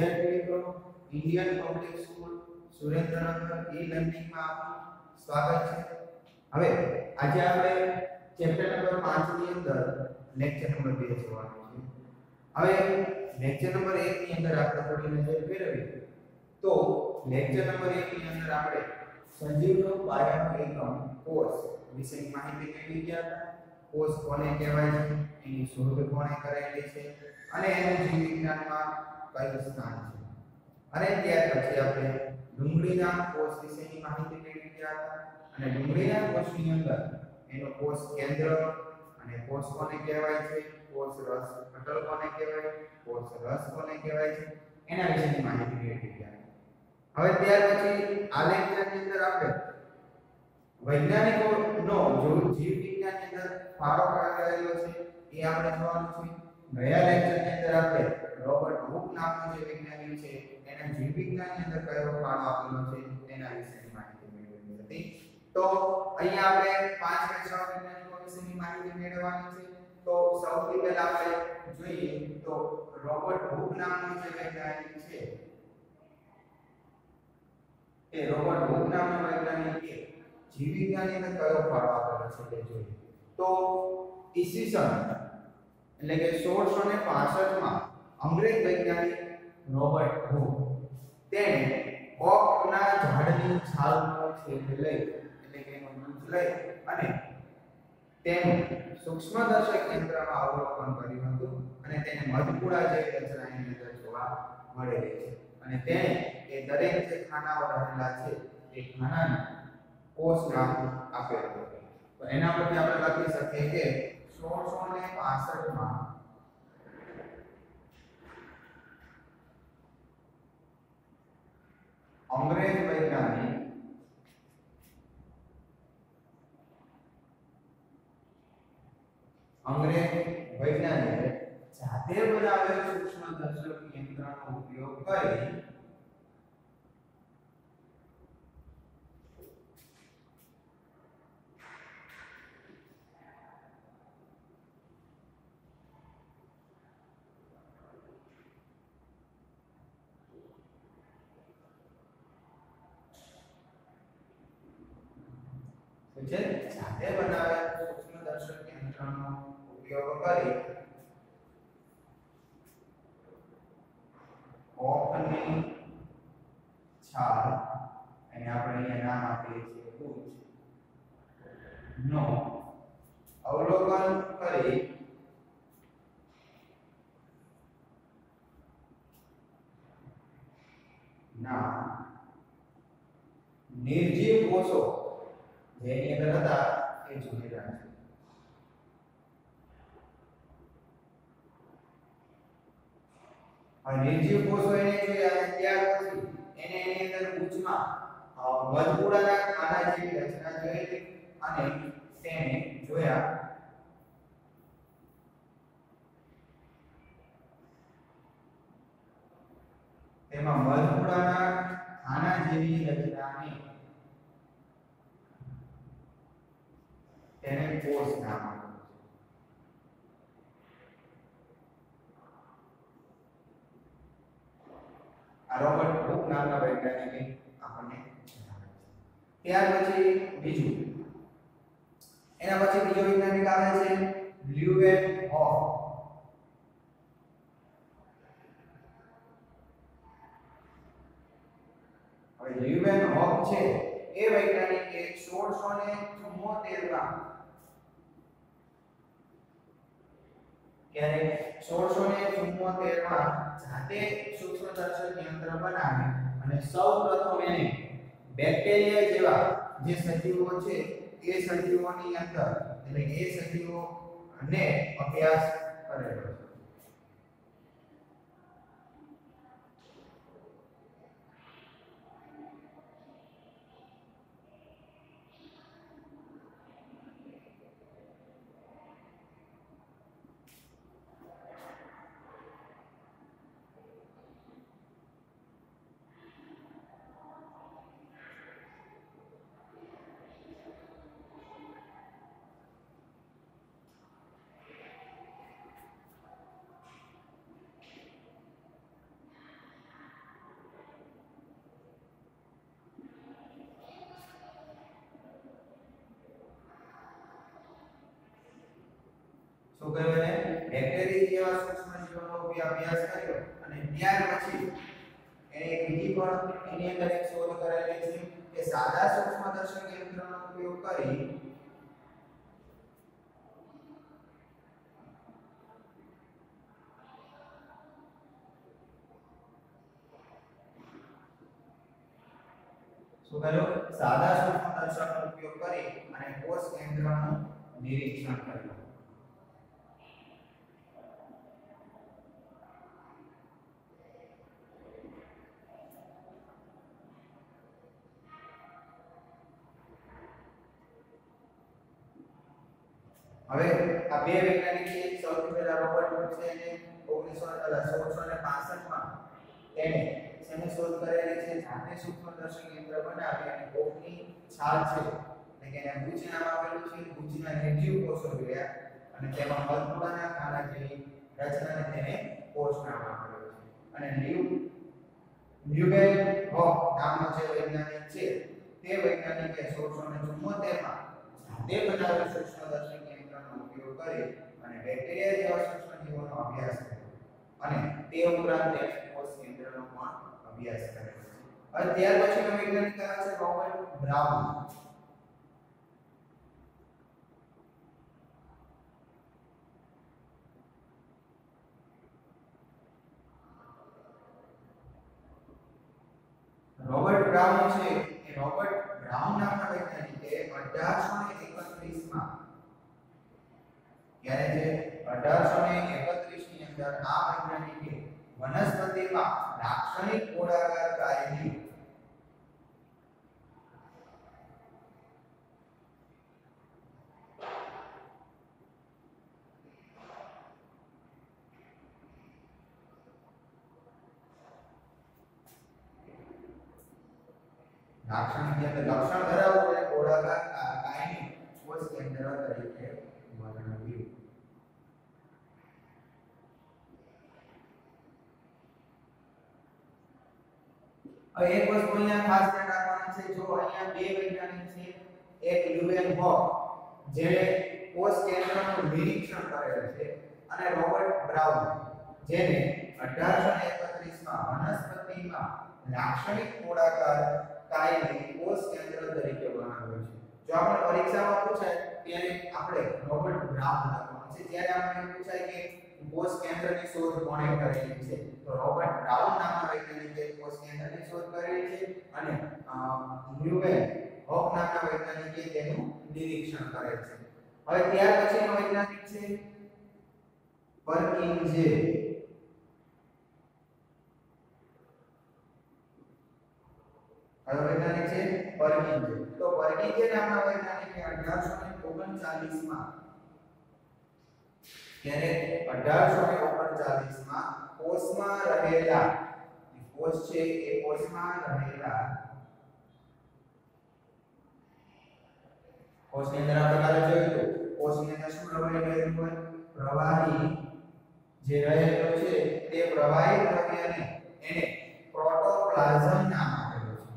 વિદ્યાર્થી મિત્રો, Indian public school Surendranagar e learning માં આપનું સ્વાગત છે। હવે આજે આપણે ચેપ્ટર નંબર 5 ની અંદર લેક્ચર નંબર 2 જોવાનું છે। હવે લેક્ચર નંબર 1 ની અંદર આપણે થોડી નજર ફેરવીએ તો લેક્ચર નંબર 1 ની અંદર આપણે સજીવનો પાયાનો એકમ કોષ વિશેની માહિતી મેળવી ગયા હતા। કોષ કોને કહેવાય છે, એની શોધ કોણે કરેલી છે અને એનું જીવ વિજ્ઞાનમાં કયું સ્થાન છે। અને ત્યાર પછી આપણે ડુંગળીના કોષ વિશેની માહિતી મેળવી ગયા હતા અને ડુંગળીના કોષની અંદર એનો કોષ કેન્દ્ર અને કોષ કોને કહેવાય છે, કોષ રસ પટલ કોને કહેવાય, કોષ રસ કોને કહેવાય છે, એના વિશેની માહિતી મેળવી ગયા। હવે ત્યાર પછી આ લેક્ચરની અંદર આપણે વૈજ્ઞાનિકોનો જીવ વિજ્ઞાનની અંદર ફાળો કરેલો છે એ આપણે જોવાનું છે। ગયા લેક્ચરની અંદર આપણે રોબર્ટ હુક નામનો જે વૈજ્ઞાનિક છે એના જીવ વિજ્ઞાનની અંદર કયો ફાળો આપેલો છે એના વિશેની માહિતી મેળવી હતી। તો અહીંયા આપણે 5 કે 6 વૈજ્ઞાનિકો વિશેની માહિતી મેળવવાની છે। તો સૌથી પહેલા આપણે જોઈએ તો રોબર્ટ હુક નામનો જે વૈજ્ઞાનિક છે એ રોબર્ટ હુક નામનો વૈજ્ઞાનિક જીવ વિજ્ઞાનની અંદર કયો ફાળો આપેલો છે તે જોઈએ। તો ઈસવીસન એટલે કે 1665 માં અંગ્રેજ વૈજ્ઞાનિક રોબર્ટ હુક તેણે ઓકના ઝાડની છાલનો છેદ લઈ એટલે કે એનો મૂળ લઈ અને તેનું સૂક્ષ્મદર્શક યંત્રમાં અવલોકન કર્યું હતું અને તેને મધપૂડા જેવી રચના એની અંદર જોવા મળેલી છે અને તેણે એ દરેક જે ખાનાઓ રહેલા છે એ ખાનાને કોષ નામ આપેલું હતું। તો એના પરથી આપણે લખી શકીએ કે 1665 માં અંગ્રેજ વૈજ્ઞાનિક જાતે બનાવેલ સૂક્ષ્મદર્શક યંત્રનો ઉપયોગ કરી જાતે બનાવેલ સૂક્ષ્મદર્શક યંત્રનો ઉપયોગ કરી ઓકની છાલ એને આપણે અહીંયા નામ આપીએ છીએ પૂંછ નો અવલોકન કરી ના નિર્જીવ કોષો જેની અંદર હતા એ જોયેલા છે। આ નિર્જીવ કોષો એને જોયા ત્યાર પછી એને એની અંદર પૂંછમાં મધપૂડાના ખાના જેવી રચના જોઈ અને તેને જોયા તેમાં મધપૂડાના ખાના જેવી રચનાને તેને કોષ નામ આપ્યું છે। આ રોબર્ટ હુક નામના વૈજ્ઞાનિકે આપણને જણાવ્યું છે। ત્યાર પછી બીજું એના પછી બીજો વૈજ્ઞાનિક આવે છે લ્યુવેનહોફ। હવે લ્યુવેનહોફ છે એ વૈજ્ઞાનિકે 1674 માં ત્યારે 1674 માં જાતે સૂક્ષ્મદર્શક યંત્ર બનાવી અને સૌપ્રથમ એને બેક્ટેરિયા જેવા જે સજીવો છે એ સજીવોની અંદર એટલે કે એ સજીવોને અભ્યાસ કરેલો છે। શું કહ્યું એને બેક્ટેરિયા જેવા સૂક્ષ્મ જીવોનો અભ્યાસ કર્યો અને ત્યાર પછી એને એક બીજી પણ એની અંદર એક શોધ કરેલી છે કે સાદા સૂક્ષ્મદર્શક યંત્રનો ઉપયોગ કરી સાદા સૂક્ષ્મદર્શકનો ઉપયોગ કરી અને કોષ કેન્દ્રનું નિરીક્ષણ કર્યું. હવે આ બે વૈજ્ઞાનિક છે સૌથી પહેલા રોબર્ટ હુક છે અને 1665 માં તેને શેની શોધ કરેલી છે જાતે સૂક્ષ્મદર્શક યંત્ર બનાવી અને કોકની છાલ છે એટલે કે એને ગુજ નામ આપેલું છે. ગુજના નિર્જીવ કોષો જોયા અને તેમાં મધપૂડાના ખાના જેવી રચનાને તેને કોષ નામ આપેલું છે. અને લ્યુબેલ હોક નામનો જે વૈજ્ઞાનિક છે તે વૈજ્ઞાનિકે 1674 માં જાતે બનાવેલ સૂક્ષ્મદર્શક ઉપયોગ કરી અને બેક્ટેરિયા જેવા સૂક્ષ્મ જીવોનો અભ્યાસ કર્યો અને તે ઉપરાંત તે કોષ કેન્દ્રનો પણ અભ્યાસ કર્યો છે. હવે ત્યાર પછીનો વૈજ્ઞાનિક છે રોબર્ટ બ્રાઉન. રોબર્ટ બ્રાઉન છે એ રોબર્ટ બ્રાઉન નામના વૈજ્ઞાનિકે 1831 માં यानी जे 1831 ની અંદર આ વૈજ્ઞાનિકે વનસ્પતિમાં લાક્ષણિક ગોળાકાર કાર્યની લાક્ષણિક એટલે લક્ષણ ધરાવતું એક ગોળાકાર કાયની કોષ કેન્દ્ર તરીકે વર્ણવ્યું. હવે એક વસ્તુ અહીંયા ખાસ ધ્યાન રાખવાની છે જો અહીંયા બે વૈજ્ઞાનિક છે એક લ્યુવેન હોક જેણે કોષ કેન્દ્રનું નિરીક્ષણ કરેલ છે અને રોબર્ટ બ્રાઉન જેને 1831 માં વનસ્પતિમાં લાક્ષણિક ગોળાકાર કાયને કોષ કેન્દ્ર તરીકે બનાવ્યું છે. જો આપણે પરીક્ષામાં પૂછાય ત્યારે આપણે રોબર્ટ બ્રાઉન લખવાનું છે. જ્યારે આપણે પૂછાય કે કોષ કેન્દ્રની શોધ કોણે કરેલી છે તો રોબર્ટ બ્રાઉન નામના વૈજ્ઞાનિકે કોષ કેન્દ્રની શોધ કરેલી છે અને લ્યુવેન હોક નામના વૈજ્ઞાનિકે તેનું નિરીક્ષણ કરેલ છે. હવે ત્યાર પછીનો વૈજ્ઞાનિક છે પરકિન્સે. હવે વૈજ્ઞાનિક છે પરકિન્સે. તો પરકિન્સે નામના વૈજ્ઞાનિકે 1839 માં ત્યારે 1839 માં કોષમાં રહેલા કોષ છે એ કોષમાં રહેલા કોષની અંદર આપણે કાલે જોયું હતું કોષની અંદર શું પ્રવાહી રહેલું હોય પ્રવાહી જે રહેલો છે તે પ્રવાહી દ્રવ્યને એને પ્રોટોપ્લાઝમ નામ આપેલું છે.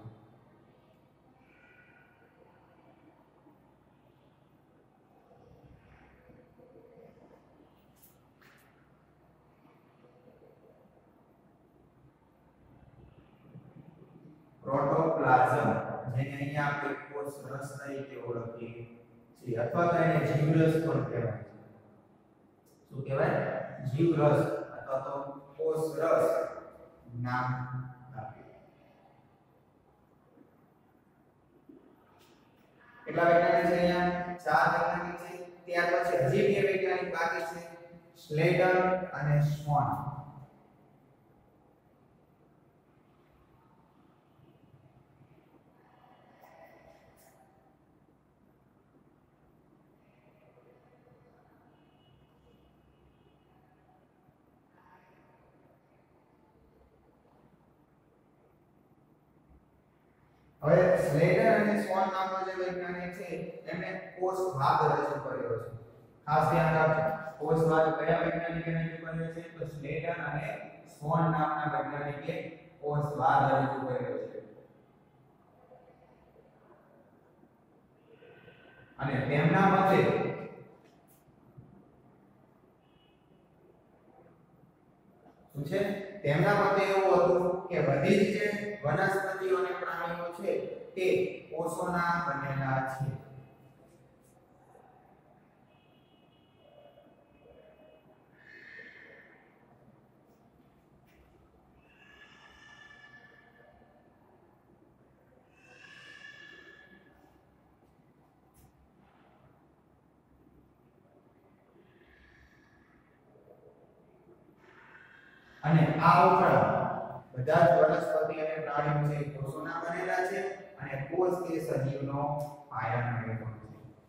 પ્રોટોપ્લાઝમ જેને અહીંયા આપણે કોષ રસ તરીકે ઓળખીએ છીએ અથવા તો એને જીવરસ પણ કહેવાય છે. શું કહેવાય? જીવરસ અથવા તો કોષ રસ નામ આપીએ. કેટલા વૈજ્ઞાનિક છે અહીંયા? 4 વૈજ્ઞાનિક છે. ત્યાર પછી હજી બે વૈજ્ઞાનિક બાકી છે સ્લેટર અને સ્વોન. હવે સ્લેટર અને સ્વોન નામનો જે વૈજ્ઞાનિક છે એમણે કોષ ભાગ રજૂ કર્યો છે. ખાસ ધ્યાન રાખજો કોષ ભાગ કયા વૈજ્ઞાનિકે રજૂ કર્યો છે તો સ્લેટર અને સ્વોન નામના વૈજ્ઞાનિકે કોષ ભાગ રજૂ કર્યો છે. અને તેમના મતે શું છે તેમના મતે એવું હતું કે બધી જ જે વનસ્પતિઓ અને પ્રાણીઓ છે તે કોષોના બનેલા છે. અને આ ઉપરાંત બધા જ વનસ્પતિ અને પ્રાણીઓ છે કોષોના બનેલા છે અને કોષ એ સજીવનો પાયાનો એકમ છે.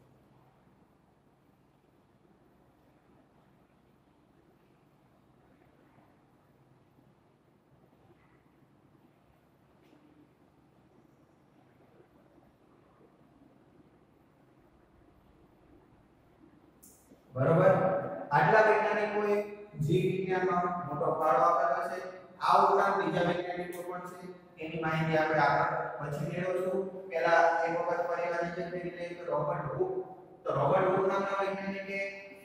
બરોબર, આટલા વૈજ્ઞાનિકોએ જીવ વિજ્ઞાનમાં મોટો ફાળો આપેલો છે. આ ઉપરાંત બીજા વૈજ્ઞાનિકો પણ છે, એની માહિતી આપણે આગળ પછી મેળવશું. પહેલા એક વખત પરિવારની જે કરી લઈએ તો રોબર્ટ હુક. તો રોબર્ટ હુક નામના વૈજ્ઞાનિકે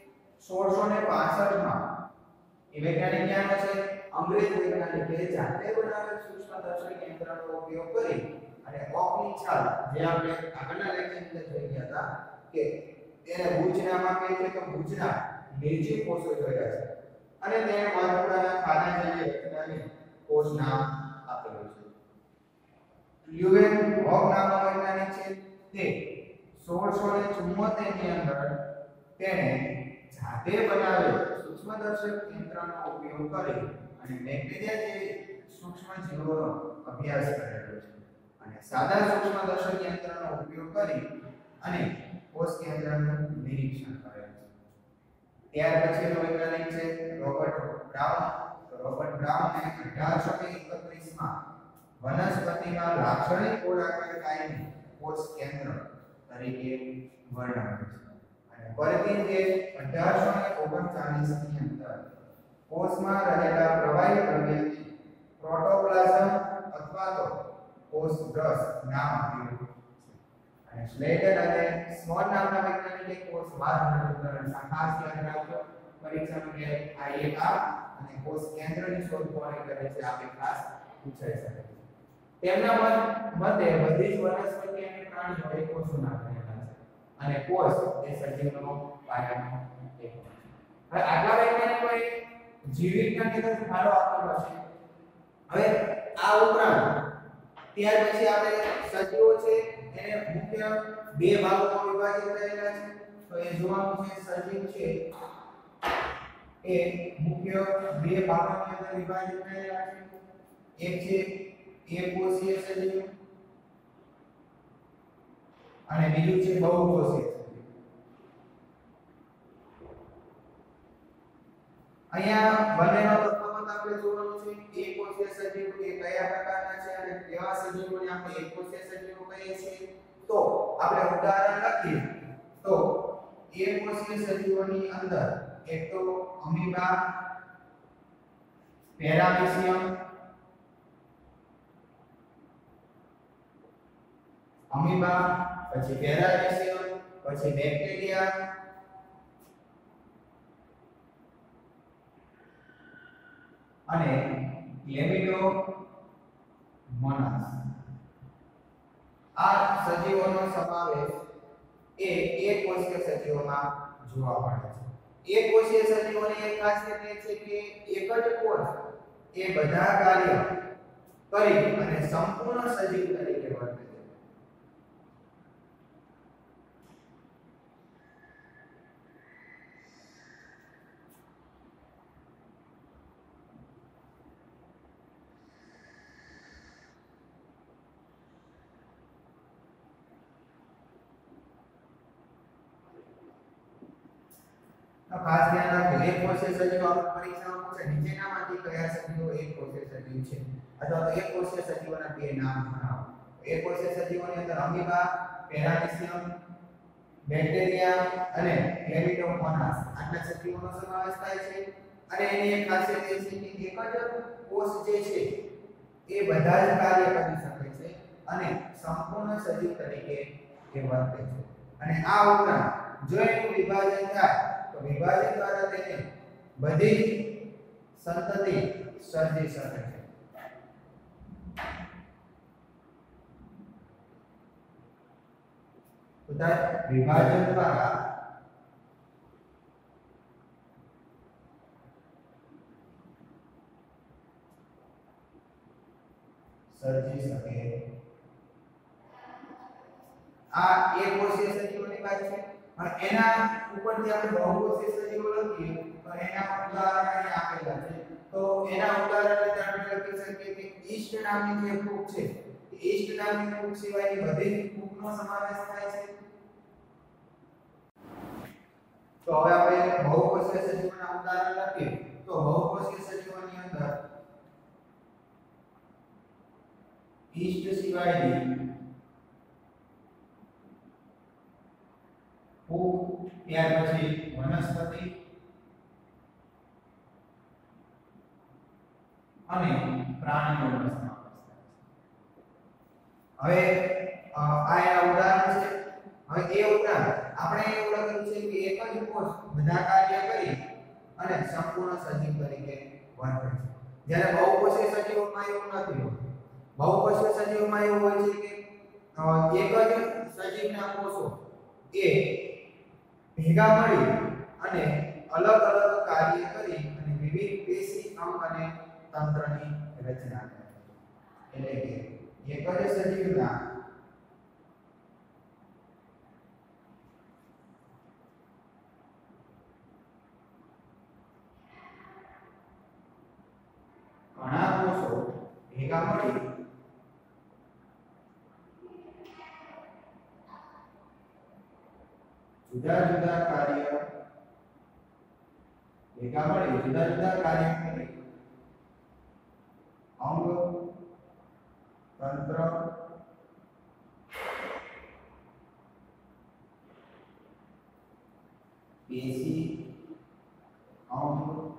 1665 માં એ વૈજ્ઞાનિક ક્યાંનો છે? અંગ્રેજ વૈજ્ઞાનિકે જાતે બનાવેલ સૂક્ષ્મદર્શક યંત્રનો ઉપયોગ કરી અને ઓકની છાલ, જે આપણે આગળના લેક્ચરની અંદર જોઈ ગયા હતા કે તેને ભુજનામાં કહે છે કે ભુજના નિર્જીવ કોષો જોયા છે અને તેને મહત્વના ખાનાજન્ય રચનાને કોષ નામ આપેલું છે. લ્યુવેન હોગ નામનો વૈજ્ઞાનિક છે, તે 1674 ની અંદર તેને જાતે બનાવેલ સૂક્ષ્મદર્શક યંત્રનો ઉપયોગ કરી અને બેક્ટેરિયા જેવી સૂક્ષ્મ જીવોનો અભ્યાસ કરેલો છે અને સાદા સૂક્ષ્મદર્શક યંત્રનો ઉપયોગ કરી અને કોષ કેન્દ્રનું નિરીક્ષણ કરે છે. ત્યાર પછીનો વૈજ્ઞાનિક છે રોબર્ટ બ્રાઉન. રોબર્ટ બ્રાઉને 1831 માં વનસ્પતિમાં લાક્ષણિક ગોળાકાર કાયમી કોષ કેન્દ્ર તરીકે વર્ણવ્યું છે. અને પરથી જે 1839 ની અંદર કોષમાં રહેલા પ્રવાહી દ્રવ્યને પ્રોટોપ્લાઝમ અથવા તો કોષ રસ નામ આપ્યું છે. અને સ્લેટર અને સ્મોલ નામના વૈજ્ઞાનિકે કોષ વાહકરણ ખાસ યાદ રાખજો પરીક્ષામાં કે આ એક આ અને કોષ કેન્દ્રની શોધ કોણે કરે છે આ બે ખાસ પૂછાઈ શકે છે. તેમના મતે બધી જ વનસ્પતિ અને પ્રાણીઓ એ કોષોના બનેલા છે અને કોષ એ સજીવનો પાયાનો એકમ છે. હવે આગલા વૈજ્ઞાનિકોએ જીવ વિજ્ઞાનની તરફ ફાળો આપેલો છે. હવે આ ઉપરાંત ત્યાર પછી આપણે સજીવો છે એને મુખ્ય બે ભાગોમાં વિભાજિત કરેલા છે. તો એ જોવાનું છે સજીવ છે એ મુખ્ય બે ભાગોની અંદર વિભાજિત કરેલા છે. એક છે એકકોષીય સજીવ અને બીજું છે બહુકોષીય સજીવ. અહીંયા બંનેનો તફાવત આપણે જોવાનો છે. એકકોષીય સજીવ એ કયા પ્રકારના છે અને કેવા સજીવોને આપણે એકકોષીય સજીવો કહીએ છીએ. તો આપણે ઉદાહરણ લખીએ તો એકકોષીય સજીવોની અંદર એક તો અમીબા, પેરામીશિયમ, અમીબા, પછી પેરામીશિયમ, પછી બેક્ટેરિયા અને ક્લેમિડોમોનાસ. આ સજીવોનો સમાવેશ એ એકકોષીય સજીવોમાં જોવા મળે છે. એકકોષીય સજીવોની એક ખાસિયત એ છે કે એક જ કોષ એ બધા કાર્ય કરી અને સંપૂર્ણ સજીવ તરીકે વર્તે છે. ખાસ ધ્યાન રાખજો એકકોષીય સજીવો આપણી પરીક્ષામાં પૂછે નીચેનામાંથી કયા સજીવો એકકોષીય સજીવ છે અથવા તો એકકોષીય સજીવોના બે નામ જણાવો. એકકોષીય સજીવોની અંદર અમીબા, પેરામીશિયમ, બેક્ટેરિયા અને ક્લેમિડોમોનાસ આટલા સજીવોનો સમાવેશ થાય છે. અને એની એક ખાસિયત એ છે કે એક જ કોષ જે છે એ બધા જ કાર્ય કરી શકે છે અને સંપૂર્ણ સજીવ તરીકે એ વર્તે છે. અને આ ઉપરાંત જો એનું વિભાજન થાય વિભાજન દ્વારા તેને બધી સંતતિ સર્જી શકે છે। તથા વિભાજન દ્વારા સર્જી શકે। આ એક કોષીય સજીવોની વાત છે અને એના ઉપરથી આપણે બહુકોષીય સજીવો લખીએ તો એના ઉદાહરણ અહીં આપેલા છે। તો એના ઉદાહરણ રીતે આપણે લખી શકીએ કે ઈસ્ટ નામની જે ફૂગ છે એ ઈસ્ટ નામની ફૂગ સિવાયની બધી જ ફૂગનો સમાવેશ થાય છે। તો હવે આપણે બહુકોષીય સજીવોના ઉદાહરણ લખીએ તો બહુકોષીય સજીવોની અંદર ઈસ્ટ સિવાયની ફૂગ, ત્યાર પછી વનસ્પતિ અને પ્રાણીઓનો સમાવેશ થાય છે। હવે આ એના ઉદાહરણ છે। હવે એ ઉપરાંત આપણે એવું લખ્યું છે કે એક જ કોષ બધા કાર્ય કરી અને સંપૂર્ણ સજીવ તરીકે વર્તે છે। જ્યારે બહુકોષીય સજીવોમાં એવું નથી હોતું। બહુકોષીય સજીવોમાં એવું હોય છે કે એક જ સજીવના કોષો એ ભેગા મળી અને અલગ અલગ કાર્ય કરી અને વિવિધ પેશી, અંગ અને તંત્રની રચના કરે છે। એટલે કે એક જ સજીવના ઘણા કોષો ભેગા મળી જુદા જુદા કાર્ય કરી અંગ, તંત્ર, પેશી, અંગ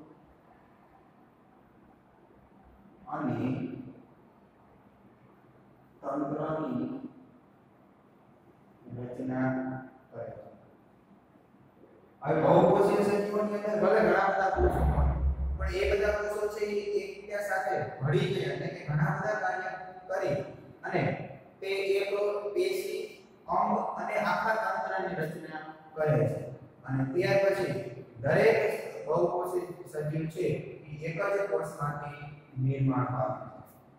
અને તંત્રની રચના કરે છે। હવે બહુકોષીય સજીવોની અંદર ભલે ઘણા બધા કોષો હોય પણ એ બધા કોષો છે એ એકબીજા સાથે ભળી જાય એટલે કે ઘણા બધા કાર્ય કરી અને તે એક પેશી, અંગ અને આખા તંત્રની રચના કરે છે। અને ત્યાર પછી દરેક બહુકોષી સજીવ છે એ એક જ કોષમાંથી નિર્માણ પામે છે।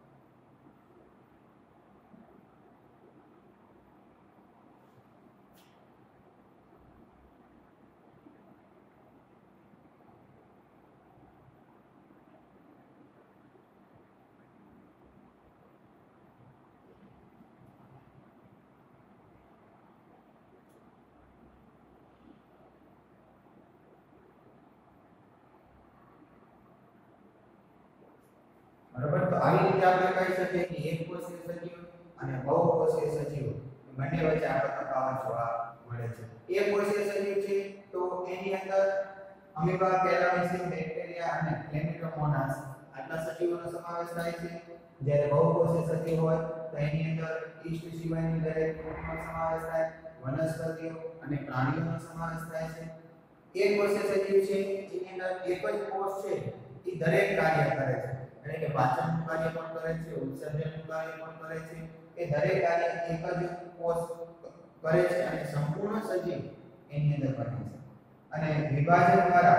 બરાબર, તો આવી રીતે આપણે કહી શકીએ કે એક કોષીય સજીવ અને બહુકોષીય સજીવ બંને વચ્ચે આપણે તફાવત જોવા મળે છે। એક કોષીય સજીવ છે તો એની અંદર અમીબા, પેરામીસિન, બેક્ટેરિયા અને ક્લેમિડોમોનાસ આટલા સજીવોનો સમાવેશ થાય છે। જ્યારે બહુકોષીય સજીવ હોય તો એની અંદર ઈસ્ટ સિવાયની દરેક ફૂગનો સમાવેશ થાય, વનસ્પતિઓ અને પ્રાણીઓનો સમાવેશ થાય છે। એક કોષીય સજીવ છે એની અંદર એક જ કોષ છે એ દરેક કાર્ય કરે છે, એટલે કે પાચનનું કાર્ય પણ કરે છે, ઉત્સર્જનનું કાર્ય પણ કરે છે। એ દરેક કાર્ય એક જ કોષ કરે છે અને સંપૂર્ણ સજીવ એની અંદર બને છે અને વિભાજન દ્વારા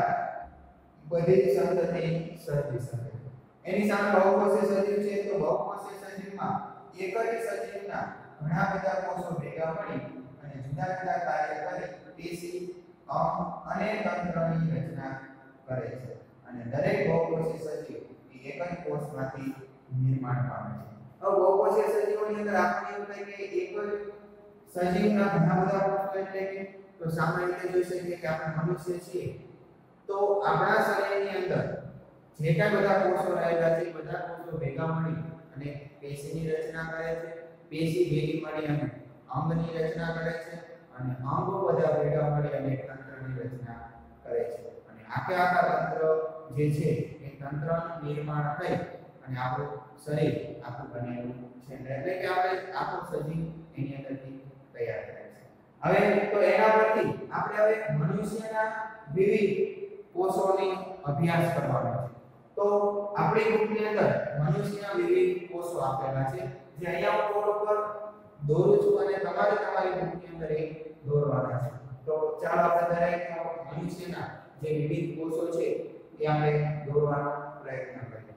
બધી જ સંતતિ સર્જી શકે છે। એની સામે બહુકોષીય સજીવ છે તો બહુકોષીય સજીવમાં એક જ સજીવના ઘણા બધા કોષો ભેગા મળી અને જુદા જુદા કાર્ય કરી પેશી, અંગ અને તંત્રની રચના કરે છે અને દરેક બહુકોષીય સજીવ એક જ કોષમાંથી નિર્માણ પામે છે। હવે બહુકોષીય સજીવોની અંદર આપણે એવું થાય કે એક જ સજીવના ઘણા બધા કોષો એટલે કે તો સામાન્ય રીતે જોઈ શકીએ કે આપણે મનુષ્ય છીએ તો આપણા શરીરની અંદર જે કાંઈ બધા કોષો રહેલા છે બધા કોષો ભેગા મળી અને પેશીની રચના કરે છે। પેશી ભેગી મળી અને અંગની રચના કરે છે અને અંગો બધા ભેગા મળી અને તંત્રની રચના કરે છે અને આખા તંત્ર જે છે એ તંત્રનું નિર્માણ થઈ અને આપણું શરીર આખું બનેલું છે। એટલે કે આપણે આખું સજીવ એની અંદરથી તૈયાર થાય છે। હવે તો એના પરથી આપણે હવે મનુષ્યના વિવિધ કોષોની અભ્યાસ કરવાનો છે। તો આપણી બુકની અંદર મનુષ્યના વિવિધ કોષો આપેલા છે, જે અહીંયા હું બોર્ડ ઉપર દોરું છું અને તમારે તમારી બુકની અંદર એ દોરવાના છે. તો ચાલો આપણે દરેક મનુષ્યના જે વિવિધ કોષો છે એ આપણે દોરવાનો પ્રયત્ન કરીએ.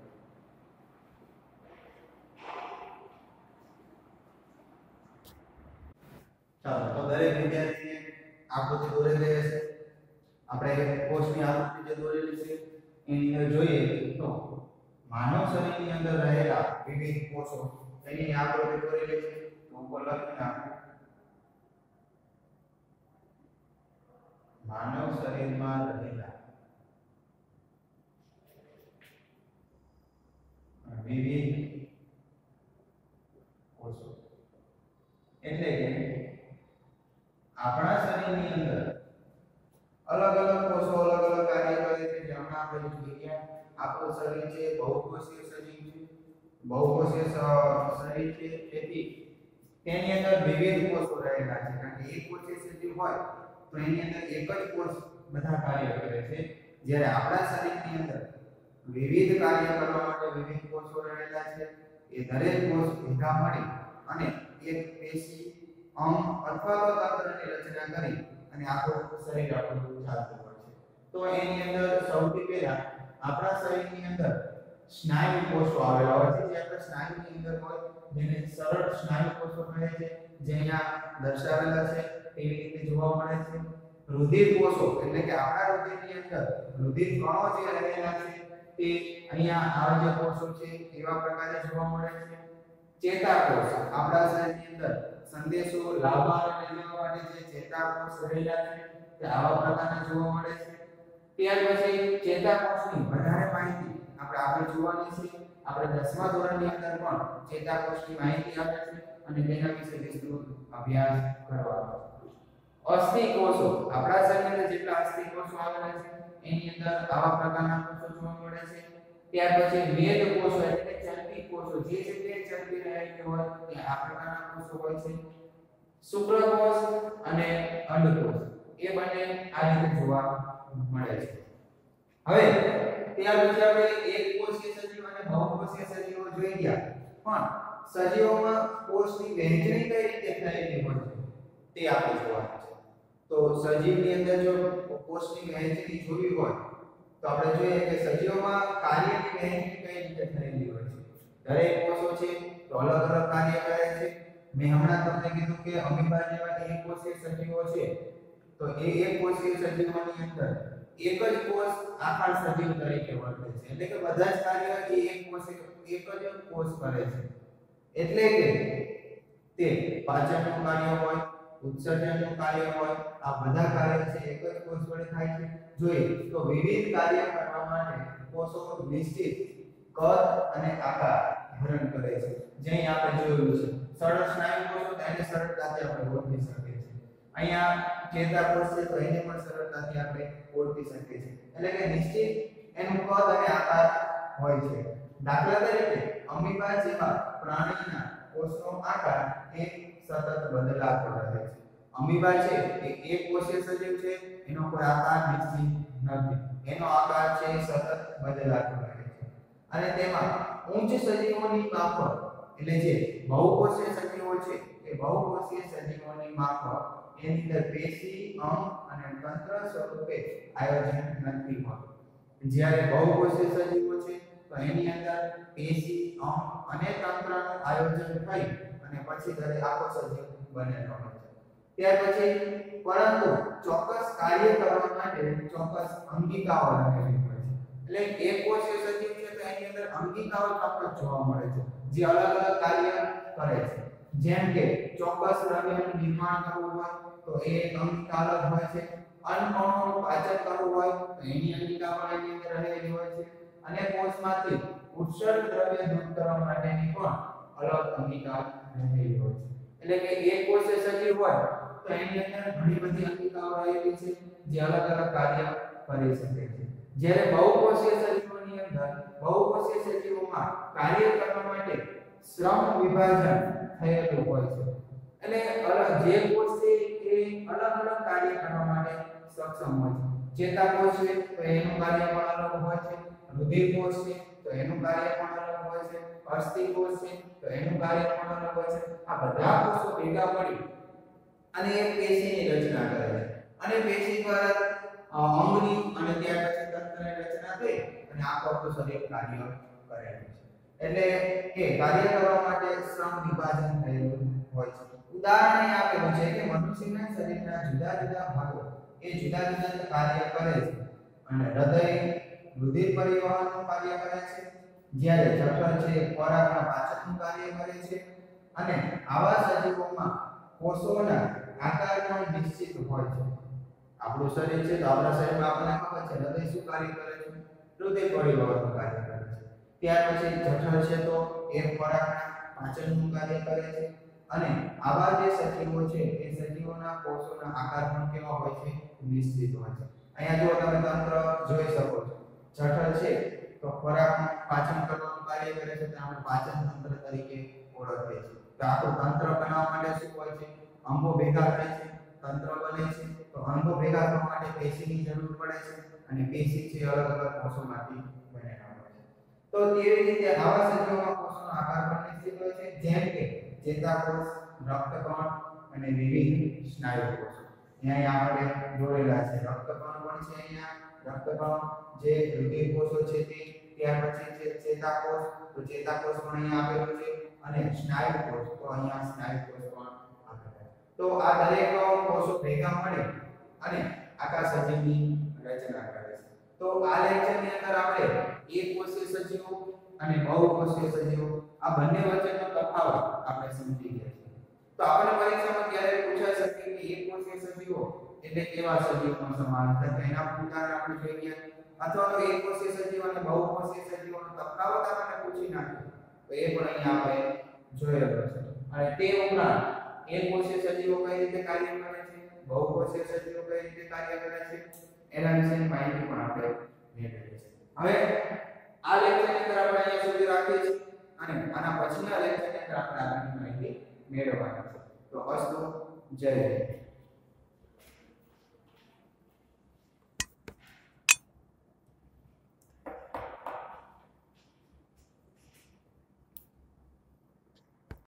ચાલો તો દરેક વિદ્યાર્થીએ આકૃતિ દોરેલી હશે. આપણે કોષની આકૃતિ જે દોરેલી છે એની અંદર જોઈએ તો માનવ શરીરની અંદર રહેલા વિવિધ કોષો એની આકૃતિ દોરેલી છે. તો ઉપર લખી નાખો માનવ શરીરમાં રહેલા વિવિધ કોષો એટલે કે આપણા શરીરની અંદર અલગ અલગ કોષો અલગ અલગ કાર્ય કરે છે. જેમાં આપણે જોઈએ આપણું શરીર છે બહુકોષીય શરીર છે. બહુકોષીય શરીર છે તેથી તેની અંદર વિવિધ કોષો રહેલા છે. કારણ કે એક કોષીય શરીર હોય તો એની અંદર એક જ કોષ બધા કાર્ય કરે છે, જ્યારે આપણા શરીરની અંદર વિવિધ કાર્ય કરવા માટે વિવિધ કોષો રહેલા છે. એ દરેક કોષ ભેગા મળી અને એક પેશી અંગ અથવા તો તંત્રની રચના કરી અને આખું શરીર આપણું ચાલતું હોય છે. તો એની અંદર સૌથી પહેલા આપણા શરીરની અંદર સ્નાયુ કોષો આવેલા હોય છે, જે આપણા સ્નાયુની અંદર હોય જેને સરળ સ્નાયુ કોષો કહે છે, જે અહીંયા દર્શાવેલા છે એવી રીતે જોવા મળે છે. રુધિર કોષો એટલે કે આપણા રુધિરની અંદર રુધિર કણો જે રહેલા છે તે અહીંયા આ જે કોષો છે એવા પ્રકારે જોવા મળે છે. ચેતાકોષ આપણા શરીરની અંદર સંદેશો લાવવા અને લેવા માટે જે ચેતાકોષ રહેલા છે તે આવા પ્રકારના જોવા મળે છે. ત્યાર પછી ચેતાકોષની વધારે માહિતી આપણે આગળ જોવાની છે. આપણે 10મા ધોરણની અંદર પણ ચેતાકોષની માહિતી આપે છે અને તેના વિશે વિસ્તૃત અભ્યાસ કરવાનો છે. અસ્થિ કોષો આપણા શરીરની અંદર જેટલા અસ્થિ કોષો આવેલા છે એની અંદર આવા પ્રકારના કોષો જોવા મળે છે. ત્યાર પછી મેદ કોષો એટલે ચરબી કોષો જે જગ્યાએ ચરબી રહેલી હોય ત્યાં આ પ્રકારના કોષો હોય છે. શુક્રકોષ અને અંડકોષ એ બંને આ રીતે જોવા મળે છે. હવે ત્યાર પછી આપણે એક કોષીય સજીવ અને બહુકોષીય સજીવો જોઈ ગયા, પણ સજીવોમાં કોષની વહેંચણી કઈ રીતે થયેલી હોય છે તે આપણે જોવાનું છે. તો સજીવની અંદર જો કોષની વહેંચણી જોવી હોય તો આપણે જોઈએ કે સજીવોમાં કાર્યની વહેંચણી કઈ રીતે થયેલી હોય છે. દરેક કોષો છે તો અલગ અલગ કાર્ય કરે છે. મેં હમણાં તમને કીધું કે અમીબા જેવા એક કોષીય સજીવો છે તો એ એક કોષીય સજીવોની અંદર એક જ કોષ આકાર સજીવ તરીકે વર્તે છે. એટલે કે બધા જ કાર્ય એ એક જ કોષ કરે છે. એટલે કે તે પાચનનું કાર્ય હોય, ઉત્સર્જનનું કાર્ય હોય, આ બધા કાર્ય છે એક જ કોષ વડે થાય છે. જોઈએ તો વિવિધ કાર્ય કરવા માટે કોષો નિશ્ચિત કદ અને આકાર ધારણ કરે છે. જે આપણે જોયું છે સરળ સ્નાયુ કોષો તેને સરળતાથી આપણે ઓળખી શકીએ છીએ. અહીંયા ચેતાકોષ છે તો એને પણ સરળતાથી આપણે ઓળખી શકીએ છીએ. એટલે કે નિશ્ચિત એનું કદ અને આકાર હોય છે. દાખલા તરીકે અમીબા જેવા પ્રાણીના કોષનો આકાર એ સતત બદલાતો રહે છે. અમીબા છે એ એક કોષીય સજીવ છે, એનો કોઈ આકાર નિશ્ચિત નથી. એનો આકાર છે સતત બદલાતો રહે છે. અને તેમાં ઉચ્ચ સજીવોની માફક એટલે જે બહુકોષીય સજીવો છે એ બહુકોષીય સજીવોની માફક એની અંદર પેશી અંગ અને તંત્ર સ્વરૂપે આયોજન નથી હોતું. જ્યારે બહુકોષીય સજીવો છે તો એની અંદર પેશી અંગ અને તંત્રનું આયોજન થઈ અને પછી દરેક આખો સજીવ બનેલો હોય છે. ત્યાર પછી પરંતુ ચોક્કસ કાર્ય કરવા માટે ચોક્કસ અંગિકાઓ રહેલી હોય છે. એટલે એક કોષીય સજીવ છે તો એની અંદર અંગિકાઓ ચોક્કસ જોવા મળે છે જે અલગ અલગ કાર્ય કરે છે. જેમ કે ચોક્કસ દ્રવ્યનું નિર્માણ કરવું હોય તો એ અંગિકા અલગ હોય છે. અન્નકણોનું પાચન કરવું હોય તો એની અંગિકા પણ એની અંદર રહેલી હોય છે. અને કોષમાંથી ઉત્સર્ગ દ્રવ્ય દૂર કરવા માટેની પણ અલગ અંગિકા રહેલી હોય છે. એટલે કે એક કોષીય સજીવ હોય તો એની અંદર ઘણી બધી અંગિકાઓ રહેલી છે જે અલગ અલગ કાર્ય કરી શકે છે. જ્યારે બહુકોષીય સજીવોની અંદર બહુકોષીય સજીવોમાં કાર્ય કરવા માટે શ્રમ વિભાજન થયેલું હોય છે. એટલે જે કોષ છે એ અલગ અલગ કાર્ય કરવા માટે સક્ષમ હોય છે. ચેતાકોષ છે તો એનું કાર્ય પણ અલગ હોય છે. રુધિરકોષ છે તો એનું કાર્ય પણ અલગ હોય છે, અસ્થિકોષ છે તો એનું કાર્ય પણ અલગ હોય છે. આ બધા કોષો ભેગા મળી અને એક પેશીની રચના કરે છે અને પેશી દ્વારા અંગની અને ત્યાર પછી તંત્રની રચના થઈ અને આખું શરીર કાર્ય કરે છે. એટલે કે કાર્ય કરવા માટે શ્રમ વિભાજન થયેલું હોય છે. ઉદાહરણ એ આપેલું છે કે મનુષ્યના શરીરના જુદા જુદા ભાગો એ જુદા જુદા કાર્ય કરે છે અને હૃદય રુધિર પરિવહનનું કાર્ય કરે છે, જ્યારે જઠર છે ખોરાકના પાચનનું કાર્ય કરે છે અને આવા સજીવોમાં કોષોના આકાર પણ નિશ્ચિત હોય છે. આપણું શરીર છે તો આપણા શરીરમાં આપણને ખબર છે હૃદય શું કાર્ય કરે છે, રુધિર પરિવહનનું કાર્ય કરે છે. ત્યાર પછી જઠર છે તો એ ખોરાકના પાચનનું કાર્ય કરે છે અને આવા જે સજીવો છે એ સજીવોના કોષોના આકાર પણ કેવા હોય છે, નિશ્ચિત હોય છે. અહીંયા જો તમે તંત્ર જોઈ શકો છો, જઠર છે તો ખોરાકનું પાચન કરવાનું કાર્ય કરે છે તો આપણે પાચન તંત્ર તરીકે ઓળખીએ છીએ. તો આખું તંત્ર બનાવવા માટે શું હોય છે, અંગો ભેગા થાય છે, તંત્ર બને છે. તો અંગો ભેગા થવા માટે પેશીની જરૂર પડે છે અને પેશી છે અલગ અલગ કોષોમાંથી બનેલા હોય છે. તો તેવી રીતે આવા સજીવોમાં કોષોનો આકાર પણ નિશ્ચિત હોય છે, જેમ કે ચેતાકોષ, રક્તકણ અને વિવિધ સ્નાયુ કોષો. અહીંયા આપણે દોરેલા છે રક્તકણ પણ છે, અહીંયા રક્તકણ જે રુધિર કોષો છે તે, ત્યાર પછી છે ચેતાકોષ, તો ચેતાકોષ પણ અહીંયા આપેલું છે અને સ્નાયુ કોષ, તો અહીંયા સ્નાયુ કોષ પણ આપેલા છે. તો આ દરેક કોષો ભેગા મળે અને આખા સજીવની રચના કરે છે. તો આ લેક્ચરની અંદર આપણે એકકોષીય સજીવો અને બહુકોષીય સજીવો આ બંને વચ્ચેનો તફાવત આપણે સમજી ગયા છીએ. તો આપણે પરીક્ષામાં ક્યારે પૂછાઈ શકે કે એકકોષીય સજીવો એટલે કેવા સજીવોનો સમાવેશ થાય, એના ઉદાહરણ આપણે જોઈ ગયા, અથવા તો એકકોષીય સજીવ અને બહુકોષીય સજીવોનો તફાવત આપણને પૂછી નાખ્યો તો એ પણ અહીંયા આપણે જોયેલો છે. અને તે ઉપરાંત એકકોષીય સજીવો કઈ રીતે કાર્ય કરે છે, બહુકોષીય સજીવો કઈ રીતે કાર્ય કરે છે, એના વિશેની માહિતી પણ આપણે મેળવી છે. હવે આ લેક્ચરની અંદર આપણે અહીંયા સુધી રાખીએ છીએ અને આના પછીના લેક્ચરની અંદર આપણે આગળની માહિતી મેળવવાની છે. તો અસ્તુ, જય હિન્દ.